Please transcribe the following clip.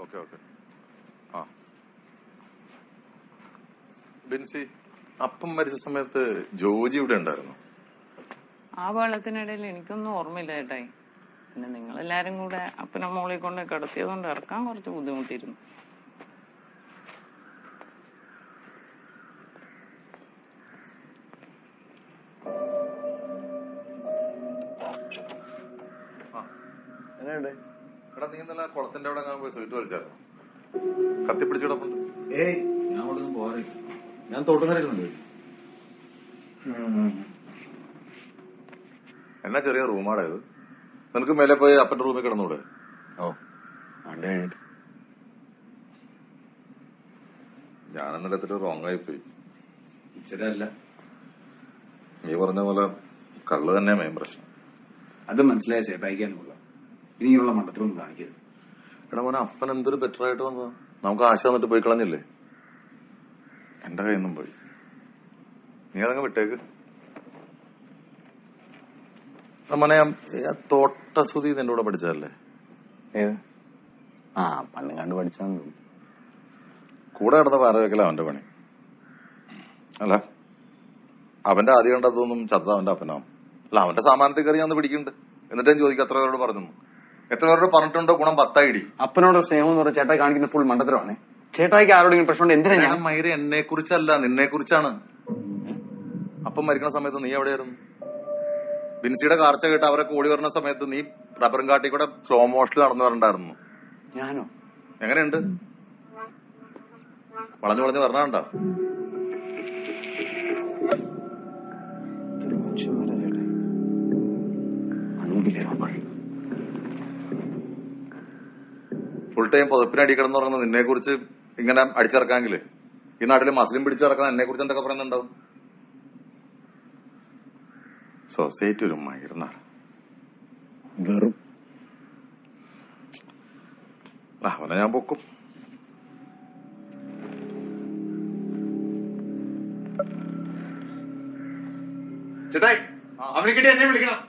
Okay. ആ ബിൻസി, അപ്പം മരിച്ച സമയത്ത് ജോജി ഇവിടെ ഉണ്ടായിരുന്നു? ആ വെള്ളത്തിനിടയിൽ എനിക്കൊന്നും ഓർമ്മയില്ല ചേട്ടായി. പിന്നെ നിങ്ങളെല്ലാരും കൂടെ അപ്പനെ മോളിൽ കൊണ്ട് കിടത്തിയതുകൊണ്ട് ഇറക്കാൻ കുറച്ച് ബുദ്ധിമുട്ടിയിരുന്നു. എടാ, നീ ഇന്നലെ കുളത്തിന്റെ അവിടെ പോയി സ്വീറ്റ് വലിച്ചായിരുന്നു. കത്തിപ്പിടിച്ചിടപ്പുണ്ട്. ഏയ്, ഞാൻ അവിടെ നിന്ന് പോകാറില്ല. ഞാൻ തോട്ടുന്നറിയുന്നുണ്ട്. എന്നാ ചെറിയ റൂമാടാ ഇത്. നിനക്ക് മേലെ പോയി അപ്പന്റെ റൂമിൽ കിടന്നൂടെ? ഓ, ഞാനെന്നലെ എത്തിട്ട് റോങ്ങായി പോയി. ഇച്ചിരല്ല, നീ പറഞ്ഞ പോലെ കള്ള് തന്നെ മെയിൻ പ്രശ്നം. അത് മനസ്സിലായ ചേട്ടായിക്കാനുള്ള ഇനിയുള്ള മണ്ടത്തിലൊന്നും കാണിക്കരുത്. എടാ മോനെ, അപ്പൻ എന്തൊരു ബെറ്റർ ആയിട്ട് വന്നതാ. നമുക്ക് ആശ വന്നിട്ട് പോയി കളഞ്ഞില്ലേ? എന്റെ കയ്യിൽ നിന്നും പോയി. നീ അതങ്ങ് വിട്ടേക്ക്. മോനെ, തോട്ടസുതി നിന്റെ കൂടെ പഠിച്ചതല്ലേ? ഏത്? ആ, പണ്ട് കണ്ട് പഠിച്ചാന്ന് തോന്നുന്നു. കൂടെ കിടന്ന പാറ വെക്കല അവന്റെ പണി. അല്ല, അവന്റെ ആദ്യം കണ്ടതൊന്നും ചത്ത അവന്റെ അപ്പനാവും. അല്ല, അവന്റെ സാമാനത്തിൽ കയറി ഞാൻ പിടിക്കുന്നുണ്ട്. എന്നിട്ട് ഞാൻ ചോദിക്കും, എത്ര പേരോട് പറഞ്ഞു? എത്ര പേരോട് പറഞ്ഞിട്ടുണ്ടോ? ഗുണം 10 ഇടി. അപ്പനോട് സ്നേഹം എന്ന് പറഞ്ഞ ചേട്ടായി കാണിക്കുന്ന ഫുൾ മണ്ടത്തരമാണ്. ചേട്ടായിക്ക് ആരോടെങ്കിലും പ്രശ്നം എന്തിനാ? ഞാൻ മൈര എന്നെ കുറിച്ചല്ല, നിന്നെ കുറിച്ചാണ്. അപ്പം മരിക്കുന്ന സമയത്ത് നീ എവിടെയായിരുന്നു? ബിൻസിയുടെ കാർച്ച കേട്ട് അവരൊക്കെ ഓടി വരുന്ന സമയത്ത് നീ റബ്ബറും കാട്ടി കൂടെ സ്ലോ മോഷനിൽ നടന്നു വരണ്ടായിരുന്നു. ഞാനോ? എങ്ങനെയുണ്ട്? വളഞ്ഞു വളഞ്ഞു പറഞ്ഞാണ്ടോ? ഫുൾ ടൈം പുതപ്പിനടി കിടന്ന് പറയുന്നത് നിന്നെ കുറിച്ച് ഇങ്ങനെ അടിച്ചിറക്കാമെങ്കില് ഈ നാട്ടില് മസ്ലിം പിടിച്ചു കിടക്കുന്ന എന്നെ കുറിച്ച് എന്തൊക്കെ പറയുന്നുണ്ടാവും? സൊസൈറ്റി ഒരു മയിരുന്നാണ്. വെറും അവനെ ഞാൻ പൊക്കും. ചേട്ടായി, അവനെ കിട്ടി എന്നെ വിളിക്കണം.